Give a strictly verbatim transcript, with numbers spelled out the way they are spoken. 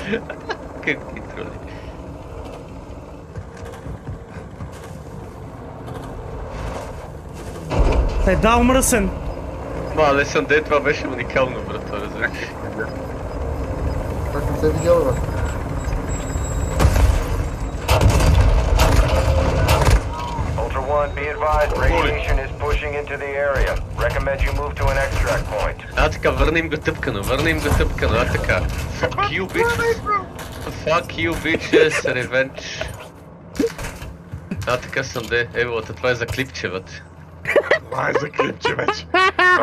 Какви троли. Педал мръсен! Ма, не съм де, това беше уникално, брато, разбираш. Как не се видял, бе? Ultra One, be advised, radiation is pushing into the area. Recommend you move to an extract point. А, така, върнем го тъпкано, върнем го тъпкано, а така. Fuck you, bitches. Fuck you, bitches, revenge. А, така съм де, ево, това е за клипче, вътре. Това е за клипче вече.